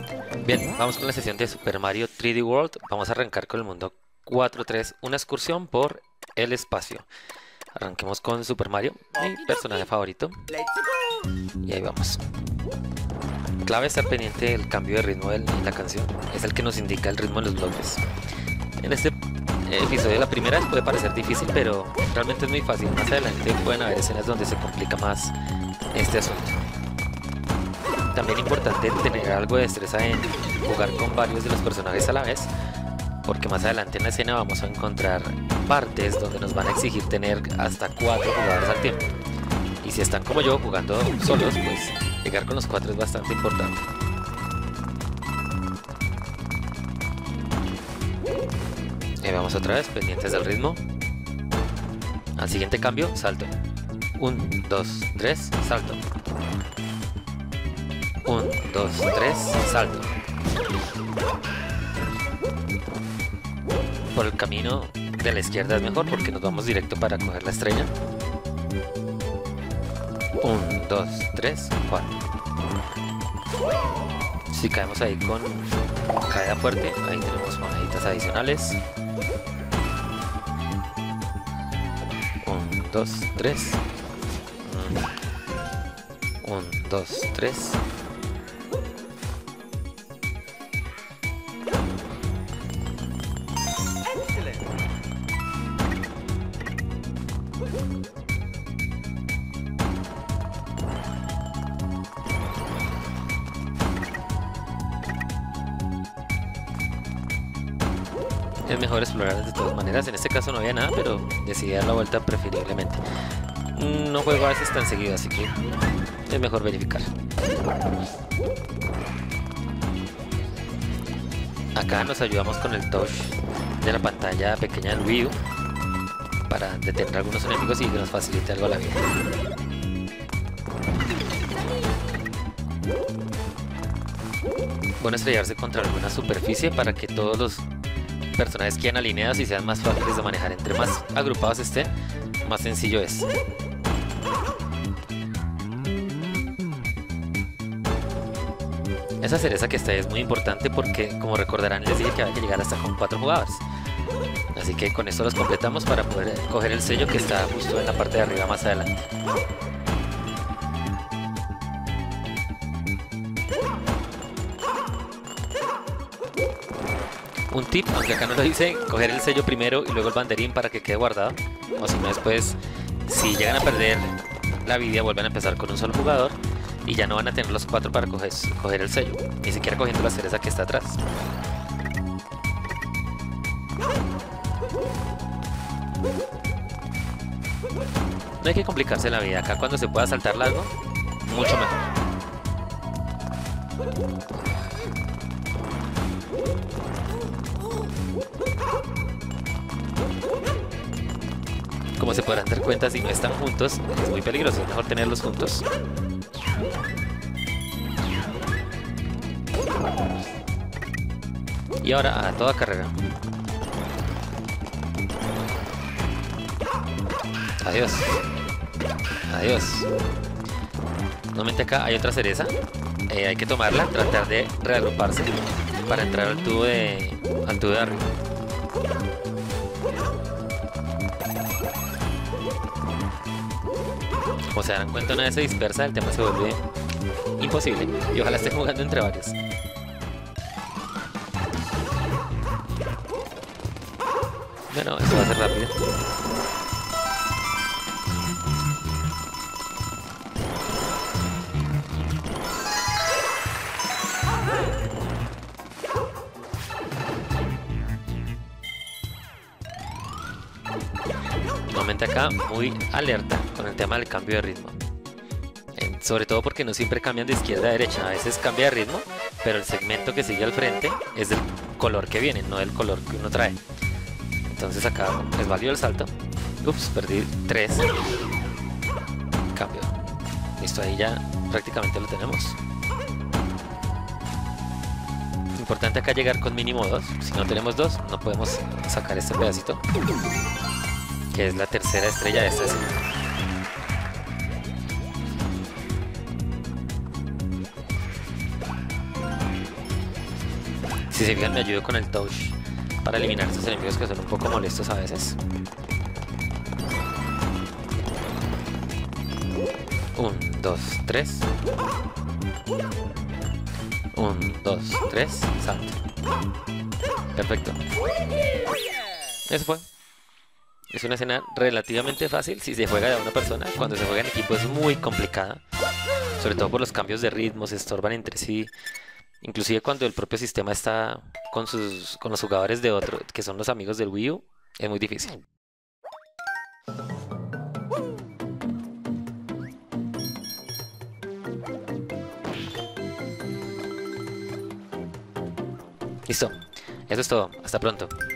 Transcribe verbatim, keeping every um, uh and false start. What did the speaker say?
Bien, vamos con la sesión de Super Mario tres D World. Vamos a arrancar con el mundo cuatro tres, una excursión por el espacio. Arranquemos con Super Mario, mi personaje favorito. Y ahí vamos. Clave estar pendiente del cambio de ritmo de la canción. Es el que nos indica el ritmo de los bloques. En este episodio la primera vez puede parecer difícil, pero realmente es muy fácil. Más adelante pueden haber escenas donde se complica más este asunto. También es importante tener algo de destreza en jugar con varios de los personajes a la vez, porque más adelante en la escena vamos a encontrar partes donde nos van a exigir tener hasta cuatro jugadores al tiempo. Y si están como yo jugando solos, pues llegar con los cuatro es bastante importante. Ahí vamos otra vez, pendientes del ritmo. Al siguiente cambio, salto. uno, dos, tres, salto. uno, dos, tres, salto. Por el camino de la izquierda es mejor porque nos vamos directo para coger la estrella. uno, dos, tres, cuatro. Si caemos ahí con caída fuerte, ahí tenemos moneditas adicionales. uno, dos, tres. uno, dos, tres. Es mejor explorar de todas maneras. En este caso no había nada, pero decidí dar la vuelta preferiblemente. No juego a veces tan seguido, así que es mejor verificar. Acá nos ayudamos con el touch de la pantalla pequeña del Wii U para detener a algunos enemigos y que nos facilite algo la vida. Bueno, estrellarse contra alguna superficie para que todos los personajes queden alineados y sean más fáciles de manejar. Entre más agrupados estén, más sencillo es. Esa cereza que está ahí es muy importante porque, como recordarán, les dije que había que llegar hasta con cuatro jugadores. Así que con esto los completamos para poder coger el sello que está justo en la parte de arriba más adelante. Un tip, aunque acá no lo dice, coger el sello primero y luego el banderín para que quede guardado. O si no, después, si llegan a perder la vida, vuelven a empezar con un solo jugador y ya no van a tener los cuatro para coger, coger el sello, ni siquiera cogiendo la cereza que está atrás. No hay que complicarse la vida. Acá cuando se pueda saltar largo, mucho mejor. Como se podrán dar cuenta, si no están juntos es muy peligroso, es mejor tenerlos juntos. Y ahora a toda carrera. Adiós. Adiós. Nuevamente acá hay otra cereza. Eh, hay que tomarla, tratar de reagruparse para entrar al tubo de, al tubo de arriba. Como se darán cuenta, una vez se dispersa, el tema se vuelve imposible. Y ojalá estén jugando entre varios. Bueno, esto va a ser rápido. Nuevamente acá muy alerta con el tema del cambio de ritmo, eh, sobre todo porque no siempre cambian de izquierda a derecha. A veces cambia de ritmo, pero el segmento que sigue al frente es del color que viene, no del color que uno trae. Entonces acá es válido el salto. Ups, perdí tres. Cambio. Listo, ahí ya prácticamente lo tenemos. Importante acá llegar con mínimo dos. Si no tenemos dos, no podemos sacar este pedacito, que es la tercera estrella de esta escena. Si se fijan, me ayudo con el touch para eliminar estos enemigos que son un poco molestos a veces. Un, dos, tres. Un, dos, tres. Salto. Perfecto. Eso fue. Es una escena relativamente fácil si se juega de a una persona. Cuando se juega en equipo es muy complicada. Sobre todo por los cambios de ritmo, se estorban entre sí. Inclusive cuando el propio sistema está con, sus, con los jugadores de otro, que son los amigos del Wii U, es muy difícil. Listo. Eso es todo. Hasta pronto.